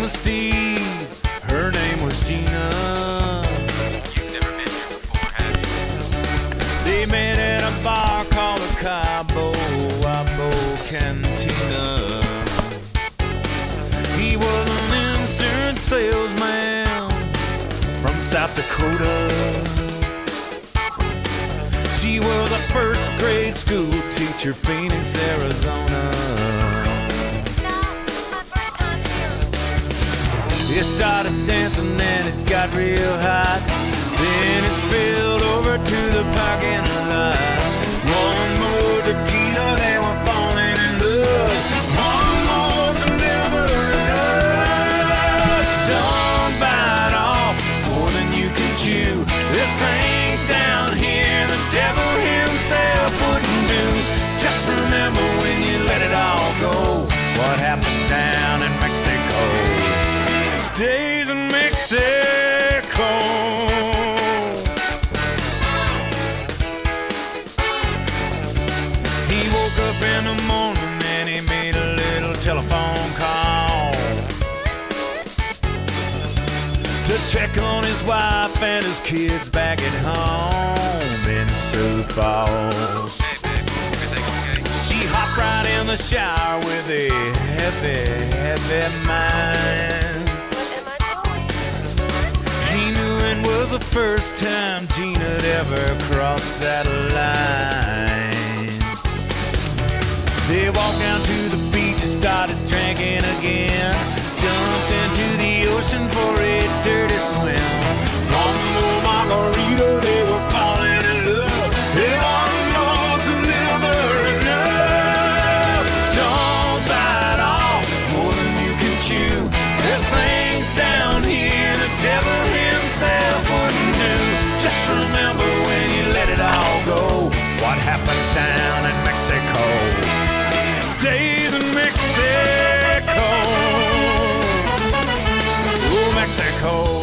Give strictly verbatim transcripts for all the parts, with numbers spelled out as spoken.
was Steve, her name was Gina. You've never been here before, have you? They met at a bar called the Cabo Wabo Cantina. He was an insurance salesman from South Dakota. She was a first grade school teacher, Phoenix, Arizona. It started dancing and it got real hot. Then it spilled over to the parking lot. One more tequila, they were falling in love. One more's never enough. Don't bite off more than you can chew. This thing's down here the devil himself wouldn't do. Just remember when you let it all go, what happened down in Mexico stays in Mexico. He woke up in the morning and he made a little telephone call to check on his wife and his kids back at home in Sioux Falls. She hopped right in the shower with a heavy, heavy mind. Was the first time Gina had ever crossed that line. They walked down to the beach and started drinking again. Jumped into the ocean for a dirty swim. One more margarita, they were falling in love. And one more's never enough. Don't bite off more than you can chew. There's things down here the devil himself wouldn't do. Just remember when you let it all go, what happens down in Mexico stays in Mexico. Oh, Mexico.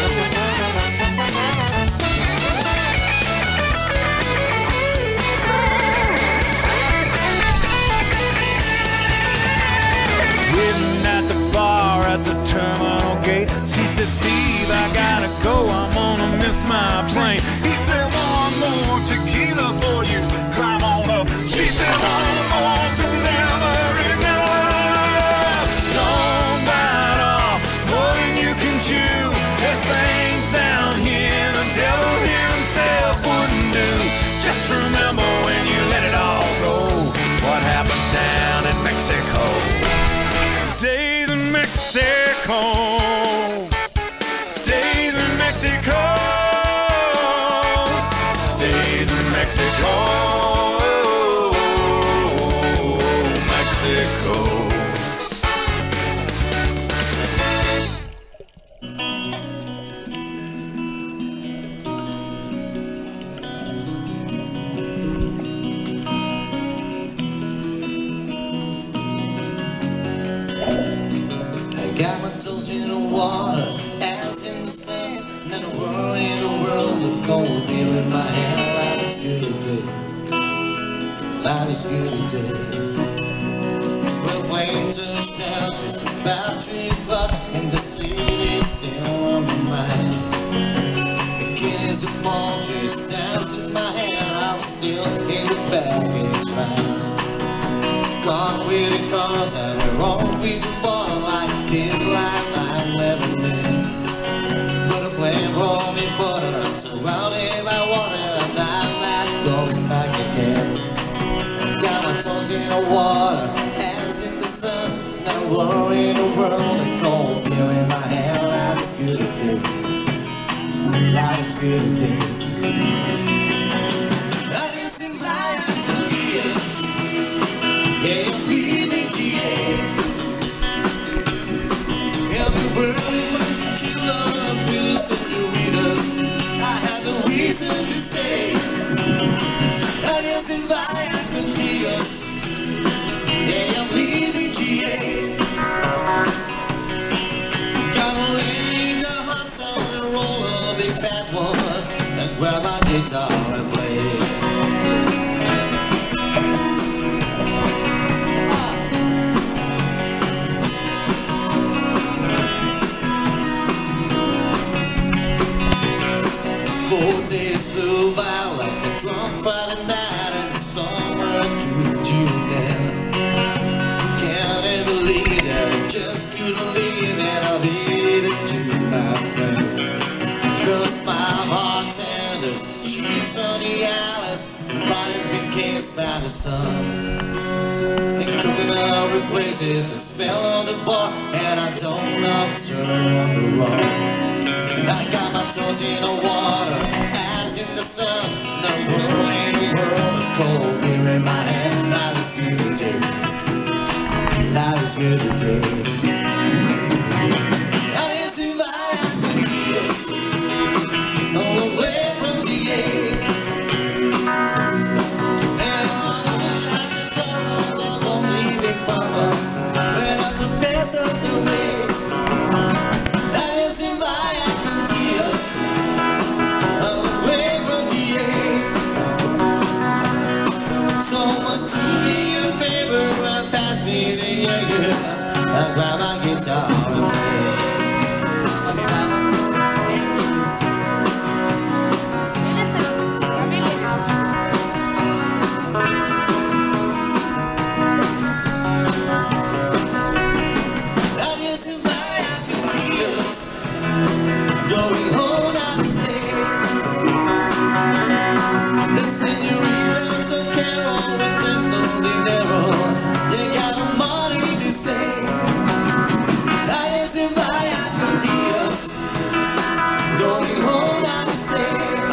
Waiting at the bar at the terminal gate, she said, Steve, I gotta go, I'm gonna miss my plane. He said, one more tequila for you, climb on up. She said, one more's never enough. Don't bite off more than you can chew. There's things down here the devil himself wouldn't do. Just remember when you let it all go, what happens down in Mexico stays in Mexico. Stays in Mexico. Stays in Mexico. Mexico. Got my toes in the water, ass in the sun. Not a worry in the world of cold beer in my hand. Life is good today. Life is good today. Well, plane touched down just about three o'clock, and the city's still on my mind. The kids of palm trees dancing my hand. I'm still in the baggage line. Concrete cars that are all piece of ball like this life I'm living in. But a plane brought me further, surrounded by water, and I'm not going back again. Got my toes in the water, hands in the sun. Not a worry in the world, a cold beer in my hand. Life is good today. Life is good today. I didn't fly out the tears. Yeah, I'm B D G A. Every word in my tequila to the senoritas. I had the reason to stay. I just invite a good Dios. Yeah, I'm B D G A. Gotta lay the hot sun and roll a big fat one and grab my guitar. go by like a drunk Friday night and somewhere to you now. Can't even believe that I just couldn't leave and I did it to my friends. Cause my bartenders, she's from the islands, body's been kissed by the sun. And cooking up with places that smell on the bar, and I don't know to turn on the wrong. I got my toes in the water, eyes in the sun. No world in the world, a cold beer in my hand. Life is good to do. Life is good to do. I didn't survive, I could do this all the way from G A. And all the I just don't love only big problems. When I'm the best of the way. I didn't survive, I could do this all the way from G A. Someone do me a favor and pass me the yeah, I grab my guitar and play. Going home on the stage. The senoritas don't care all when there's no dinero. You got no money to say. That isn't vaya con Dios. Going home on the stage.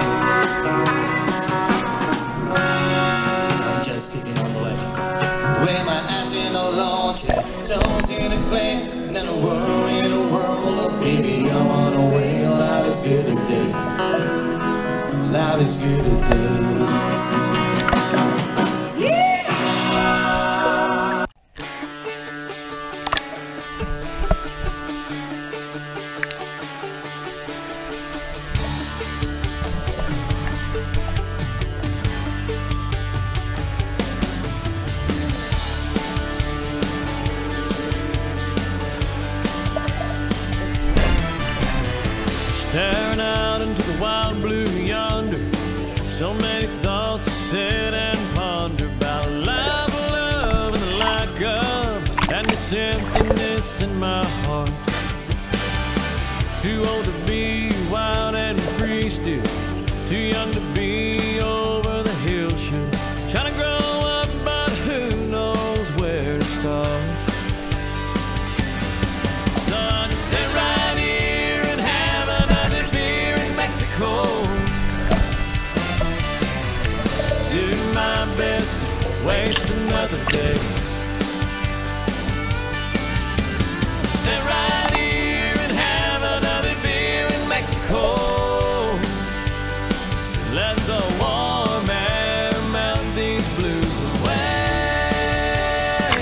I'm just kicking on the way. With my ass in a launch, stones in the clay. Not a world in a world of baby, I'm on the way. Life is good to do. Life is good to do. Staring out into the wild blue yonder, so many thoughts to sit and ponder about life, love, and the lack of, and this emptiness in my heart. Too old to be wild and free still, too young to be over the hill shoot. Trying to grow up, but who knows where to start. So I just sit right here and have another beer in Mexico. Do my best to waste another day. Sit right here and have another beer in Mexico. Let the warm air melt these blues away.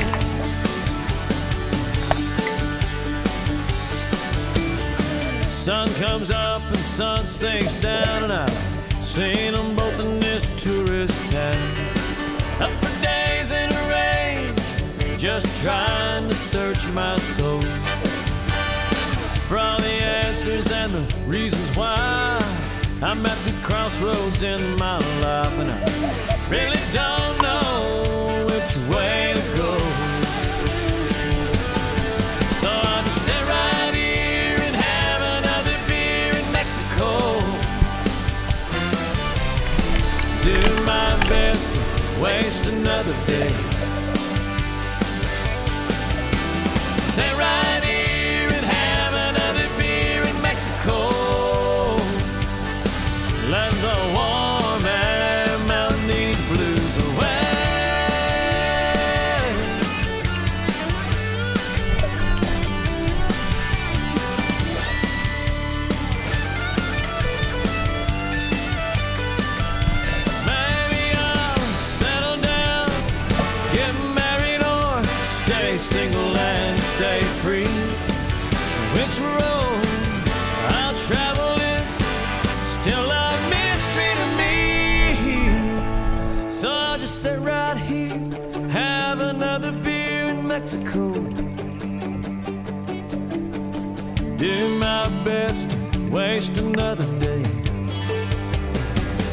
Sun comes up and sun sinks down, and I've seen them both in this tourist town. Up for days in a rain, just trying to search my soul for all the answers and the reasons why I'm at these crossroads in my life, and I really don't know which way to go. So I'll just sit right here and have another beer in Mexico. Do my best to waste another day. Sit right here and have another beer in Mexico. Let the warm air melt these blues away. Maybe I'll settle down, get married, or stay single and stay free. Which road I'll travel is still a mystery to me. So I'll just sit right here, have another beer in Mexico. Do my best to waste another day.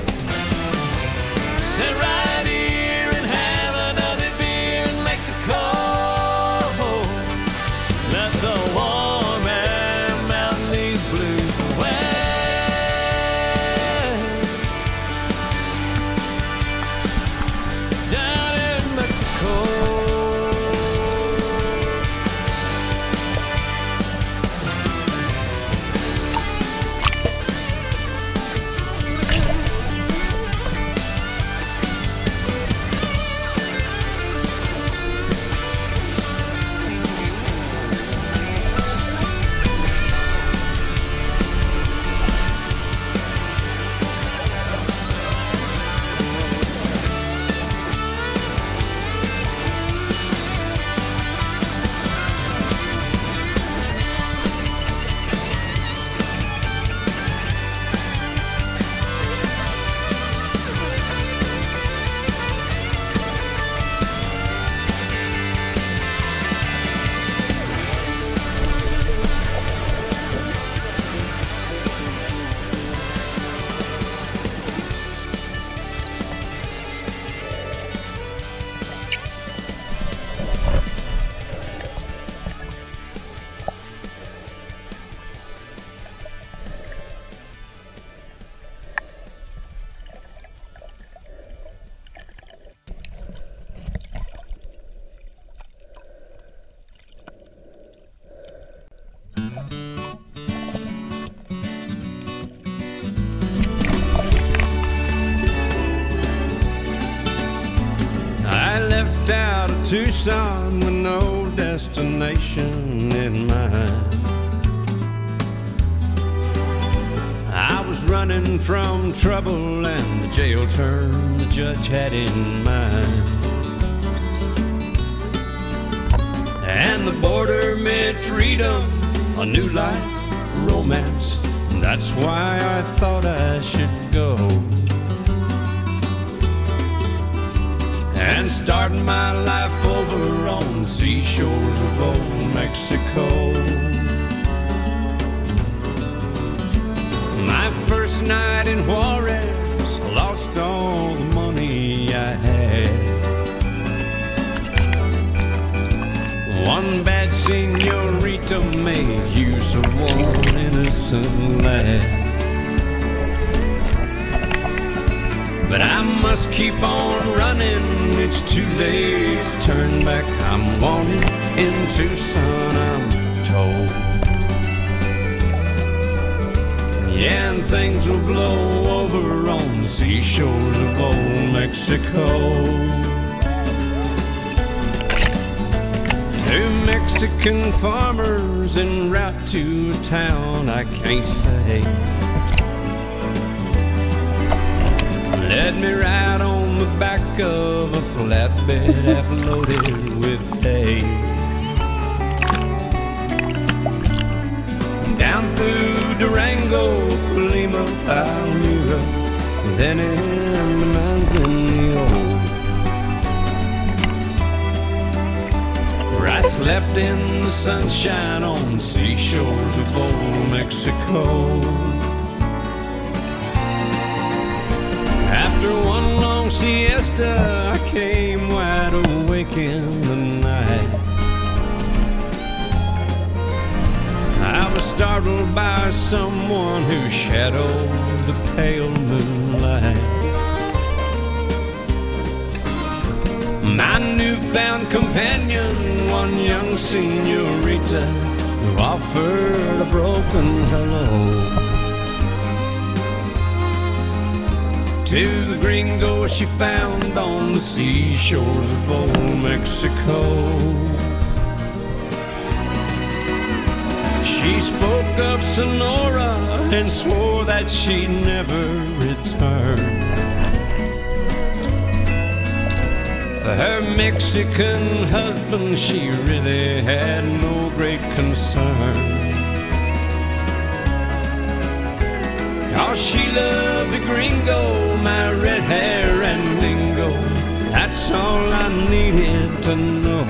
destination in mind. I was running from trouble and the jail term the judge had in mind. And the border meant freedom, a new life, romance. That's why I thought I should go and start my life over on the seashores of old Mexico. My first night in Juarez, lost all the money I had. One bad senorita made use of one innocent lad. But I must keep on running, it's too late to turn back. I'm wanted in Tucson, I'm told. Yeah, and things will blow over on the seashores of old Mexico. Two Mexican farmers en route to a town I can't say led me right on the back of a flatbed half loaded with hay. Down through Durango, Lima, Palmyra, then in the Manzanillo. I slept in the sunshine on the seashores of old Mexico. After one long siesta, I came wide awake in the night. I was startled by someone who shadowed the pale moonlight. My newfound companion, one young senorita, who offered a broken hello to the gringo she found on the seashores of old Mexico. She spoke of Sonora and swore that she'd never return. For her Mexican husband, she really had no great concern, 'cause she loved the gringo, my red hair and lingo. That's all I needed to know.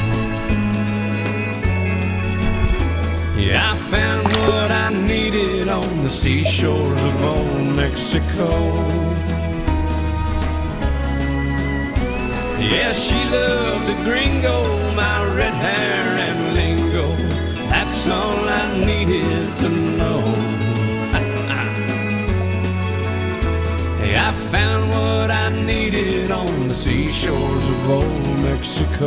Yeah, I found what I needed on the seashores of old Mexico. Yeah, she loved the gringo, my red hair and lingo. That's all I needed to know. Hey, I found what I needed on the seashores of old Mexico.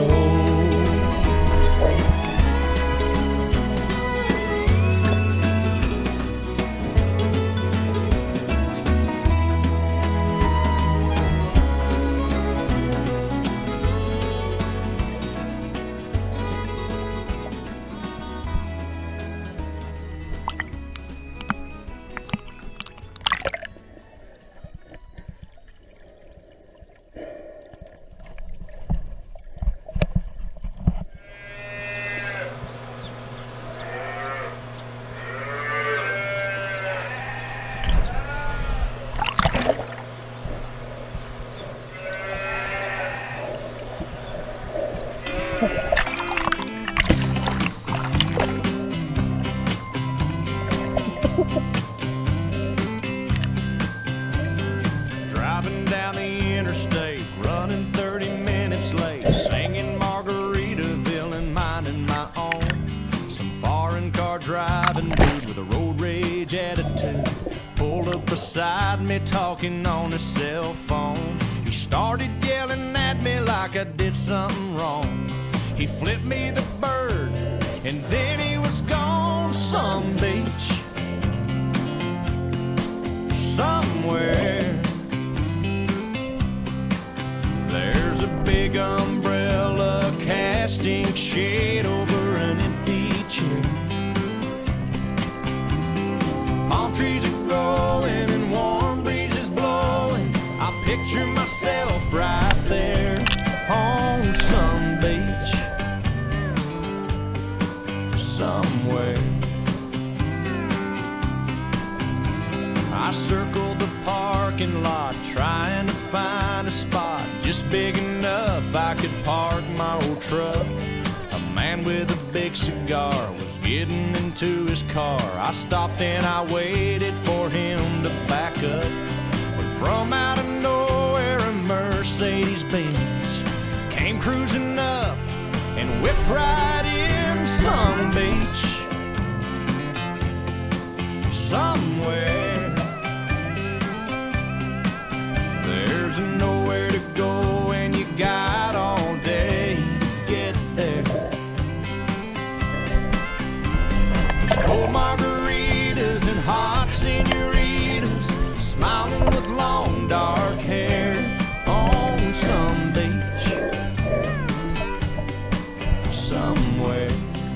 Driving down the interstate, running thirty minutes late, singing Margaritaville and minding my own. Some foreign car driving dude with a road rage attitude pulled up beside me talking on his cell phone. He started yelling at me like I did something wrong. He flipped me the bird and then he was gone. Some beach somewhere, there's a big umbrella casting shade picture myself right there on some beach somewhere. I circled the parking lot trying to find a spot just big enough I could park my old truck. A man with a big cigar was getting into his car. I stopped and I waited for him to back up. When from out of nowhere a Mercedes Benz came cruising up and whipped right in some beach somewhere. There's nowhere to go and you got all day to get there. There's cold margaritas and hot senoritas smiling with long dark hair on some beach somewhere.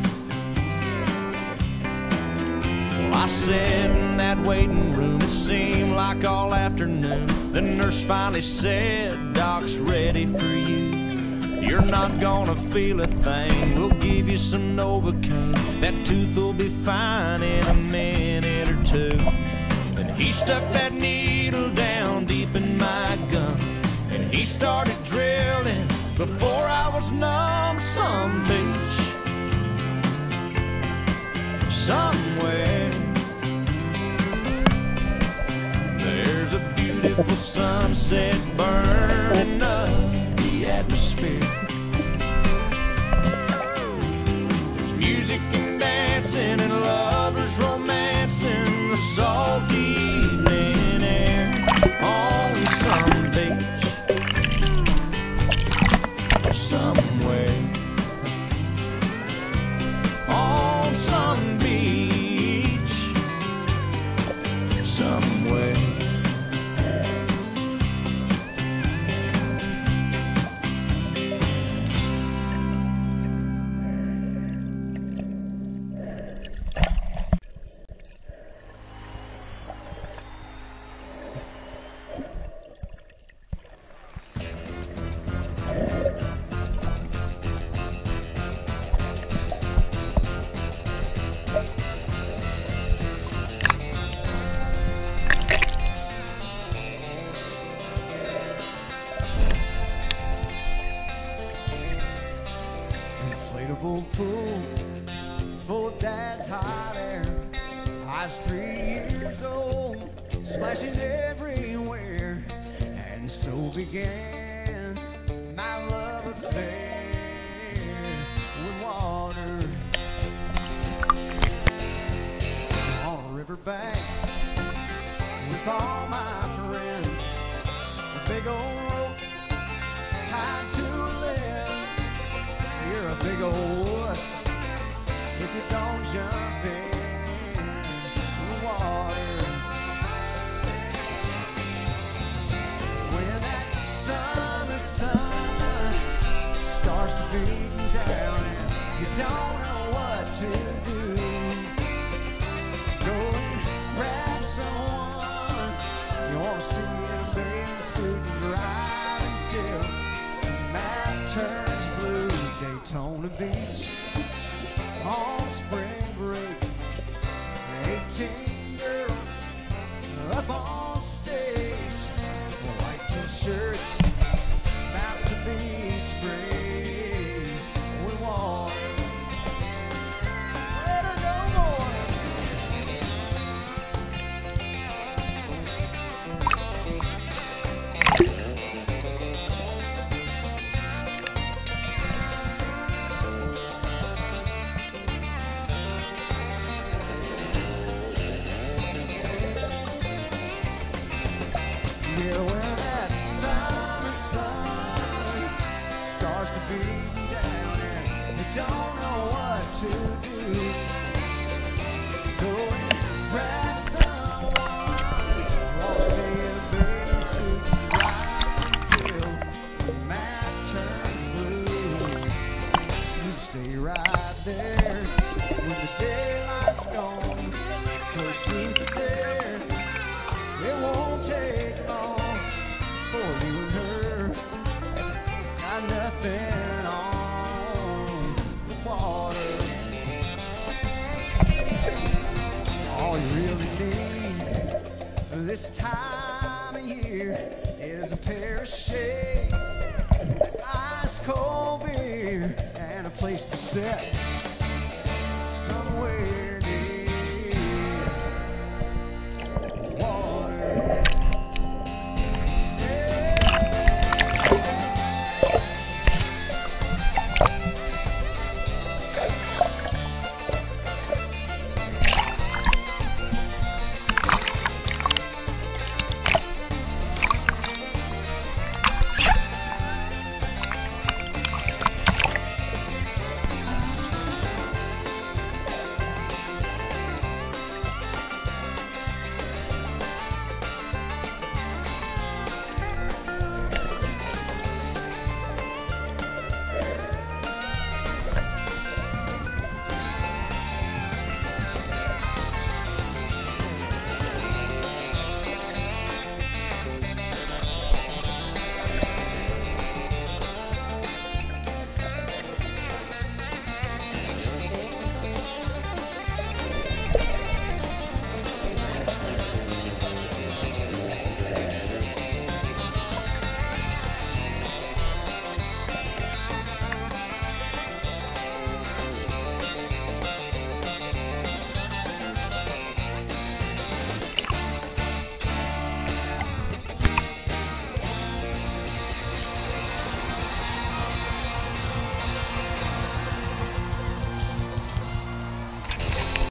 Well, I sat in that waiting room, it seemed like all afternoon. The nurse finally said, "Doc's ready for you. You're not gonna feel a thing. We'll give you some Novocaine. That tooth will be fine in a minute or two." Then he stuck that needle down deep in my gum, and he started drilling before I was numb. Some beach somewhere. There's a beautiful sunset burning up the atmosphere. There's music and dancing and lovers romancing the salty evening air on some beach somewhere. On some beach somewhere. Inflatable pool full of dad's hot air. I was three years old, splashing everywhere, and so began my love affair with water. On a riverbank with all my friends, a big old rope tied to a limb. You're a big old wuss if you don't jump in the water. When that summer sun starts to beat down and you don't know what to do, go and grab someone you want to see in a bathing suit and drive until the map turns blue. Daytona Beach on spring break, eighteen girls up on stage, white t-shirts about to be sprayed with water. Let her go more. Yeah, when that summer sun starts to beat down and you don't know what to do, go and grab someone, won't see a bathing suit right until the map turns blue. You stay right there when the daylight's gone, 'cause truth is there, it won't take long for you this time of year is a pair of shades, ice cold beer, and a place to sit.